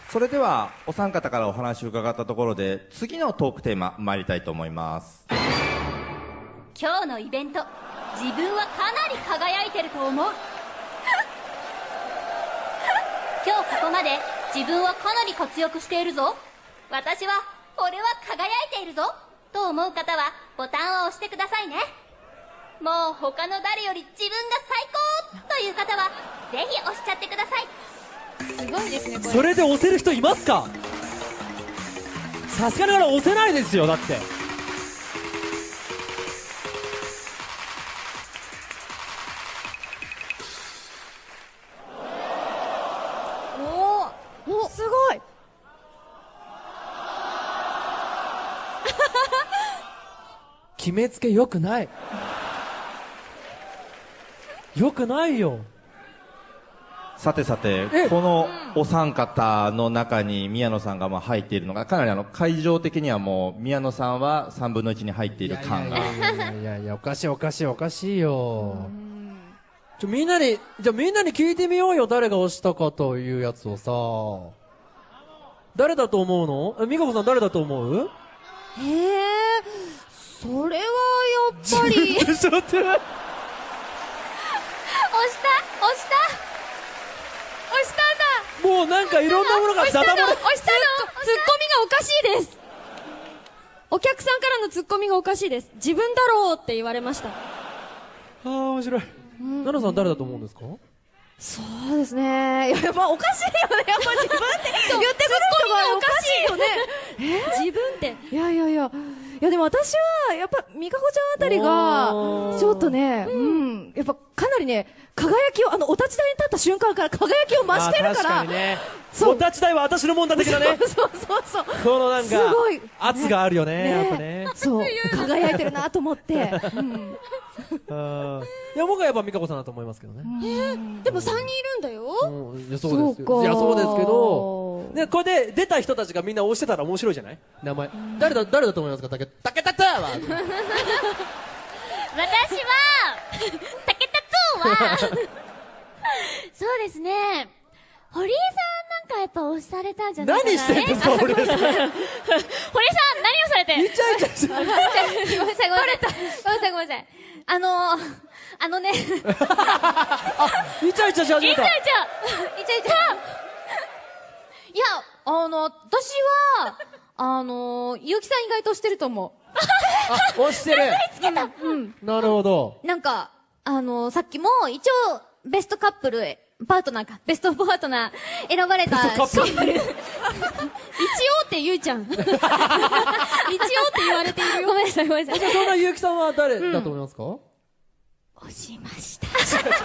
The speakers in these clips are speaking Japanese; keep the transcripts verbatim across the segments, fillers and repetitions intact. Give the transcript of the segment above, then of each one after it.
それではお三方からお話を伺ったところで、次のトークテーマ参りたいと思います。 今日のイベント、自分はかなり輝いてると思う今日ここまで自分はかなり活躍しているぞ、私は俺は輝いているぞと思う方はボタンを押してくださいね。もう他の誰より自分が最高という方はぜひ押しちゃってください。 すごいですねこれ。 それで押せる人いますか？さすがながら押せないですよ。だっておお、すごい決めつけよくないよくないよ。 さてさて、このお三方の中に宮野さんがまあ入っているのが、かなりあの会場的にはもう宮野さんはさんぶんのいちに入っている感が。 いやいやいやいやいや、おかしいおかしいおかしいよ。ちょみんなにじゃあみんなに聞いてみようよ、誰が押したかというやつをさ。誰だと思うの？え、美香子さん誰だと思う？ ええー、それはやっぱりちょっと待って押した押した押したんだ。 もうなんかいろんなものが押したのダダ漏れ。 押したの。ツッコミがおかしいです。お客さんからのツッコミがおかしいです。自分だろうって言われました。 ああ面白い。奈々さん誰だと思うんですか？ そうですね。いや、まあおかしいよね。やっぱ自分って言ってくる人がおかしいよね。え自分って。いやいやいや。いやでも私は、やっぱ、美香子ちゃんあたりが、ちょっとね、うん、やっぱかなりね、輝きを、あの、お立ち台に立った瞬間から輝きを増してるから。 確かにね。 そうお立ち台は私のもんだ的なね。 そうそうそう。 このなんか、 すごい圧があるよね、やっぱね。 そう、輝いてるなと思って。うんあいや僕はやっぱ美香子さんだと思いますけどね。 でもさんにんいるんだよ。 うんいやそうですよ。いやそうですけど、ねこれで出た人たちがみんな押してたら面白いじゃない？名前誰だ誰だと思いますか？竹竹田つーは。 私は竹田つーはそうですね、堀江さんなんかやっぱ押されたんじゃないかな。 何してんですか堀江さん。 堀江さん何をされて。 イチャイチャしてる。 ごめんなさいごめんなさいごめんなさいごめんなさい。あのー、あのねイチャイチャイチャイチャし始めた。 イチャイチャイチャいや、あの、私は、あのー、ゆうきさん意外としてると思う。 あ押してる。 つけた。うん。 なるほど。 なんか、あのー、さっきも一応、ベストカップル、パートナーか、ベストパートナー選ばれたベストカップル一応ってゆいちゃん。一応って言われているよ。ごめんなさいごめんなさい。 じゃあそんな結城さんは誰だと思いますか？ 押しました。 押したんだ。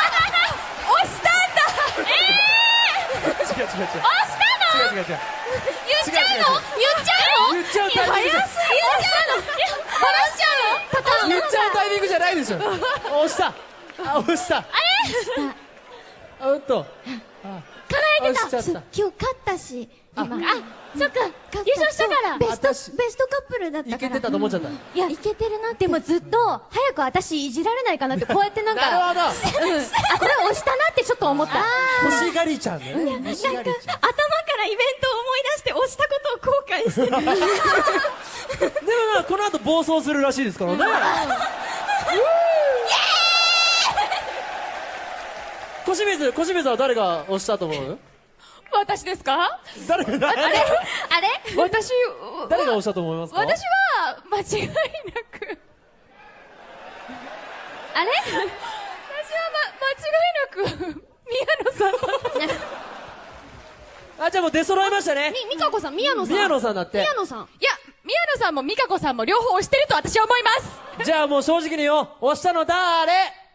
違う違う違う。 押したの？ 違う違う違う。 言っちゃうの？言っちゃうの？ 言っちゃうタイミング。 早すぎ。言っちゃうの？話しちゃうの？パターン。 言っちゃうタイミングじゃないでしょ。押した。あ押した。あれ？あうんと。 叶えてた。 押しちゃった。 今日勝ったし、今。 あ、そっか。優勝したから。 ベスト、ベ私ストカップルだったから。 いけてたと思っちゃった。 いや、いけてるなって。でもずっと、早く私いじられないかなって、こうやってなんか。 なるほど。 うん。あ、これ押したなってちょっと思った。 欲しがりちゃんね。欲しがりちゃん。 頭からイベントを思い出して押したことを後悔してる。 でもな、この後暴走するらしいですからね。小清水、小清水は誰が押したと思う？ 私ですか？ 誰が、誰あれ私、 誰が押したと思いますか？ 私は、間違いなく。 あれ私は、ま、間違いなく、宮野さん。 あ、じゃあもう出揃いましたね。 み、みかこさん、宮野さん。 宮野さんだって。 宮野さん。いや、宮野さんも美香子さんも両方押してると私は思います。 じゃあもう正直に言おう。押したの誰？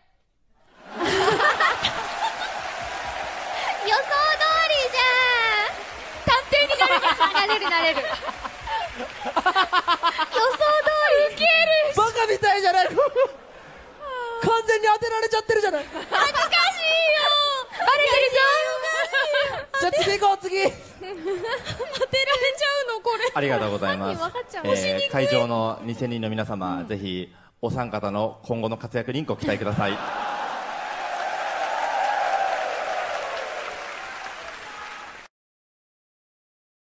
予想通りじゃん。 探偵になれば。 なれるなれる。予想通り。ウケる。 バカみたいじゃない。完全に当てられちゃってるじゃない。 恥ずかしいよ。 バレてるじゃあ次行こう、次。 じゃん。当てられちゃうのこれ。 ありがとうございます分かっちゃう。 えー会場のにせんにんの皆様、ぜひお三方の今後の活躍にご期待ください。